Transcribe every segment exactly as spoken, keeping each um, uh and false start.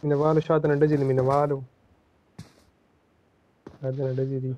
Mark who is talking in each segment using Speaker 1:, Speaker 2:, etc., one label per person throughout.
Speaker 1: Minavalo shot na dajili minavalo. Hada na dajili.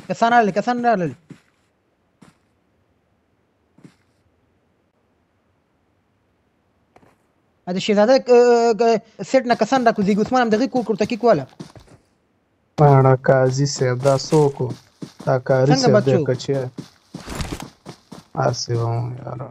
Speaker 2: کسان راغلل کسان راغلل د شهزاده سیټ نه کسان را کوزیږي عثمان هم دغه کور کور تکي کوله
Speaker 1: ماړه قاضي صاحب دا څوک دا کاري
Speaker 2: څنګه
Speaker 1: صاحب
Speaker 2: بچو؟
Speaker 1: دی کچې هسې وم یاره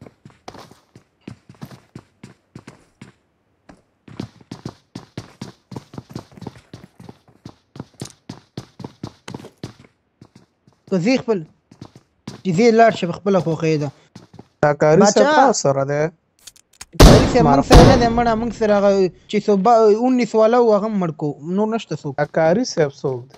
Speaker 2: که زی خپل چې زی لاړ شي خپله خوښۍ ده
Speaker 1: دا کاري صاحب
Speaker 2: باچا.
Speaker 1: تاسو سره دی
Speaker 2: کاري صاحب موږ سره نه دی مړه موږ سره هغه چې صوبه اونیس والا و هغه هم مړ کو نور نشته څوک
Speaker 1: دا کاري صاحب څوک دی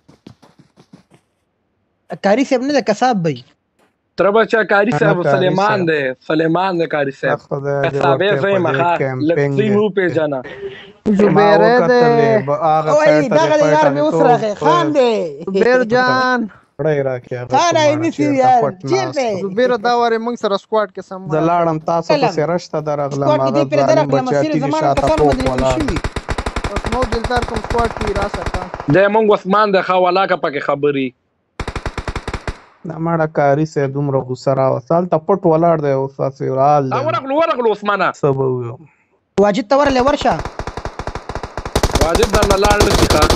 Speaker 2: کاري صاحب نه دی کساب بی
Speaker 3: تر بچا کاری
Speaker 1: انا
Speaker 3: صاحب
Speaker 1: کاری
Speaker 3: سلیمان
Speaker 1: صاحب.
Speaker 3: دی سلیمان دی کاری صاحب
Speaker 1: خدای دې
Speaker 3: کسابه
Speaker 1: ورکړي
Speaker 3: زې
Speaker 1: په دې
Speaker 3: مخه
Speaker 1: کیمپینګ
Speaker 3: لکسي مو پیژنه
Speaker 1: ما وکتلې به هغه
Speaker 2: وای
Speaker 1: سایټ ته
Speaker 2: دغه
Speaker 1: دې
Speaker 2: یار
Speaker 1: پټه
Speaker 2: مې
Speaker 1: دې
Speaker 2: اوس
Speaker 1: ټول
Speaker 2: راغی خان دی
Speaker 4: زبیر جان
Speaker 1: وړی راکړي هغه
Speaker 2: خان
Speaker 1: کومه
Speaker 2: آی نیسي
Speaker 1: چېرته
Speaker 2: یار
Speaker 1: پټ
Speaker 2: چیر
Speaker 1: ناست
Speaker 2: دی
Speaker 1: و.
Speaker 4: زبیر دا واره موږ سره سکواډ کې سم
Speaker 1: زه لاړم تاسو
Speaker 2: کلم.
Speaker 1: پسې رشته درغلم
Speaker 2: سکواډ کې
Speaker 1: هغه
Speaker 2: دې پرې
Speaker 1: ظالم
Speaker 2: درغلم
Speaker 1: بچیاتي
Speaker 2: سیر
Speaker 1: دې
Speaker 2: زمانه
Speaker 1: شاته
Speaker 2: کسانو
Speaker 1: پوک
Speaker 2: باندې
Speaker 1: ولاړ
Speaker 2: شوي
Speaker 4: اوس نو دلدار کوم سکواډ کې راسه کا
Speaker 3: د مونږ عثمان د خوالا کا پکې خبري
Speaker 1: دا ماړه کاري صاحب دومره غوسه راوسته هلته پټ ولاړ دی اوس هسې حال دی
Speaker 3: او ورغلو ورغلو عثمانه
Speaker 1: څه به ووایم
Speaker 2: واجد ته ورلې ورشه
Speaker 3: واجب درنه لاړ نشي ښه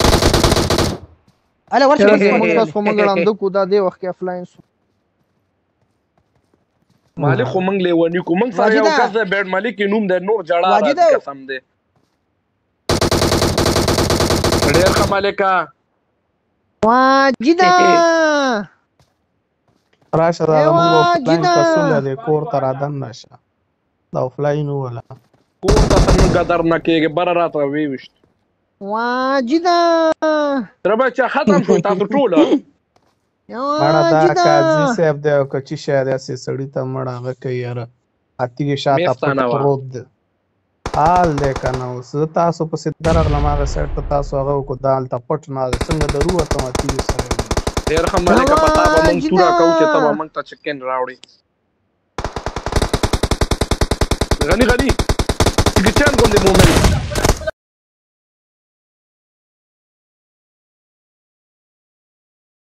Speaker 2: اله ورشه
Speaker 4: چیرې
Speaker 2: ورشه.
Speaker 4: موږ تاسو خو موږ ړانده کو دا دی وخت کې افلاین سو
Speaker 3: مالک خو مونږ لیونی کو مونږ سره یو
Speaker 2: واجده.
Speaker 3: کس دی بیډ مالک کې نوم دی نور جړا
Speaker 2: واجده.
Speaker 3: راځي قسم دی ډېر ښه مالکه
Speaker 4: واجدا
Speaker 1: راشه دا
Speaker 4: اے
Speaker 1: زموږ
Speaker 4: وا،
Speaker 1: افلاین
Speaker 4: جنه.
Speaker 1: کسونه دی کور ته رادننه شه دا افلاین ووله
Speaker 3: کور ته څنګه قدر نه کېږي بره راته ویوشت
Speaker 4: واجدا
Speaker 3: تر بچا ختم شو تاسو ټوله
Speaker 1: مړه دا
Speaker 4: واجدا
Speaker 1: قاضي صاحب دی او کچي شاید داسې سړي ته مړه هغه کوي یاره اتیږي شاته
Speaker 3: میسته
Speaker 1: پټ
Speaker 3: نه وه.
Speaker 1: پروت دی حال دی که نه اوس زه تاسو پسې درغلم هغه سایډ ته تاسو هغه وکړو دا هلته پټ نه دی څنګه د رووتم اتیږي سره یې
Speaker 3: ډېر ښه مالکه په تا به مونږ
Speaker 4: واجده.
Speaker 3: توره کوو چې ته به مونږ ته چکن راوړې غني غني چکن کوم دی مومن